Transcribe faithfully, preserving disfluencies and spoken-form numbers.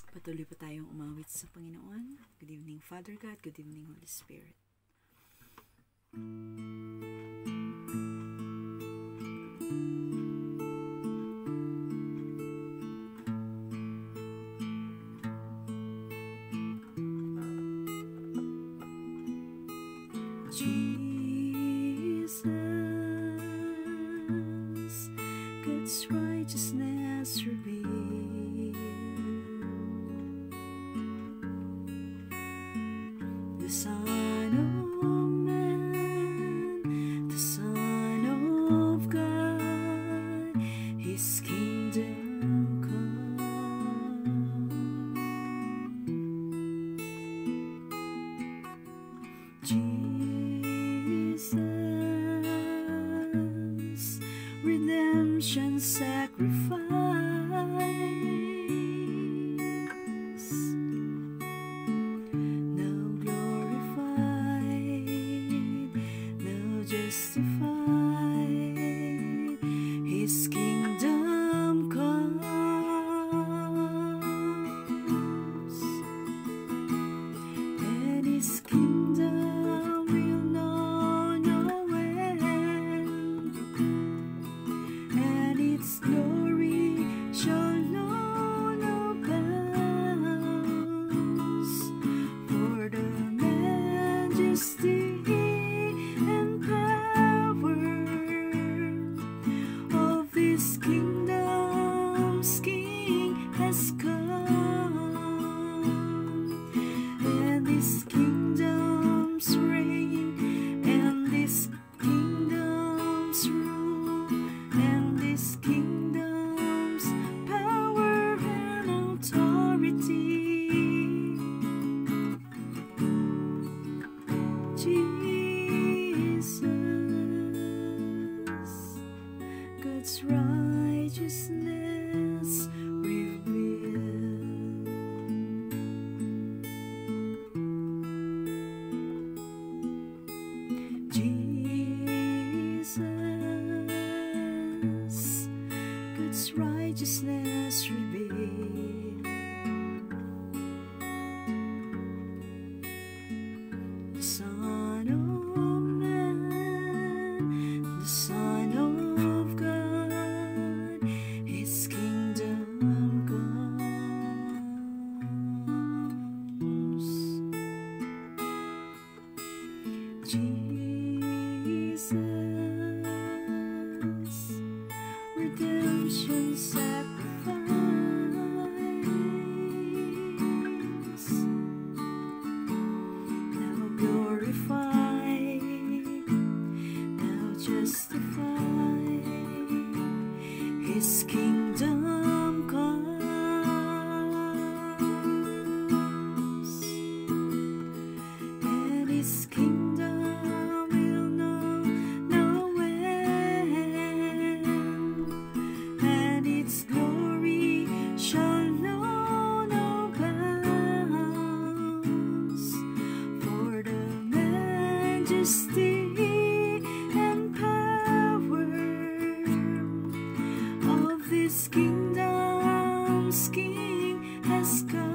Patuloy po tayong umawit sa Panginoon. Good evening, Father God. Good evening, Holy Spirit. Jesus, God's righteousness revealed, the Son of Man, the Son of God, His kingdom come. Jesus, redemption sacrifice, now glorified, now justified, His kingdom comes, and His kingdom will know no end, and its glory shall know no bounds, for the majesty and power of this kingdom's King has come, and this kingdom's reign, and this kingdom's rule, and this kingdom's power and authority. Jesus, God's righteousness revealed. Jesus, God's righteousness revealed, the Son of Man, the Son of God, His kingdom comes. Jesus, redemption sacrifice, now glorified, now justified, His kingdom comes, and His kingdom will know no end, and its glory shall know no bounds, for the majesty and power of this kingdom's King has come.